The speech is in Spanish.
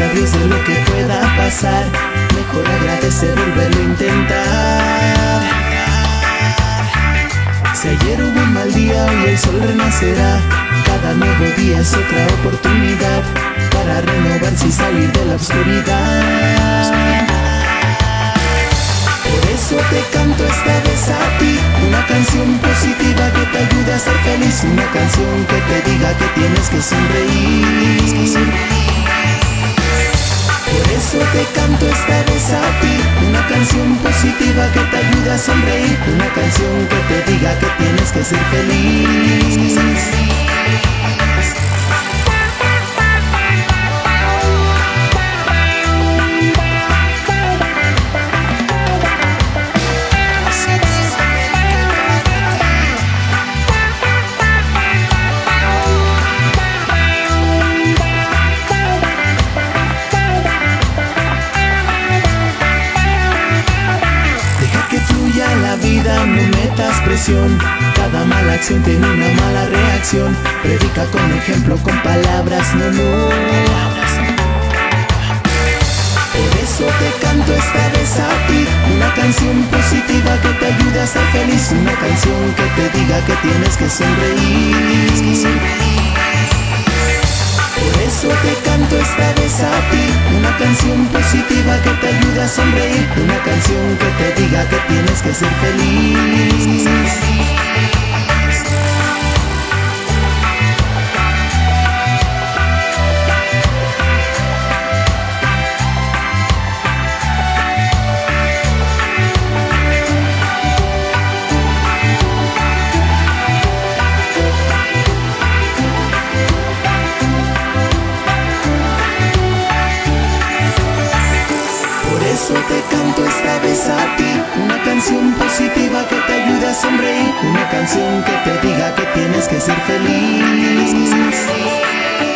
a Dios de lo que pueda pasar. Mejor agradece, volverlo a intentar. Si ayer hubo un mal día, hoy el sol renacerá. Cada nuevo día es otra oportunidad para renovarse y salir de la oscuridad. Por eso te canto esta vez a ti una canción positiva que te ayude a ser feliz. Una canción que te diga que tienes que sonreír. Por eso te canto esta vez a ti una canción positiva que te ayude a sonreír. Una canción que te diga que tienes que ser feliz. La vida, no metas presión. Cada mala acción tiene una mala reacción. Predica con ejemplo, con palabras, no. Por eso te canto esta vez a ti una canción positiva que te ayude a ser feliz. Una canción que te diga que tienes que sonreír. Por eso te canto esta vez a ti una canción positiva que te ayude a sonreír. Una canción que te diga que tienes que ser feliz. Por eso te canto esta vez a ti una canción positiva que te ayude a sonreír. Una canción que te diga que tienes que ser feliz.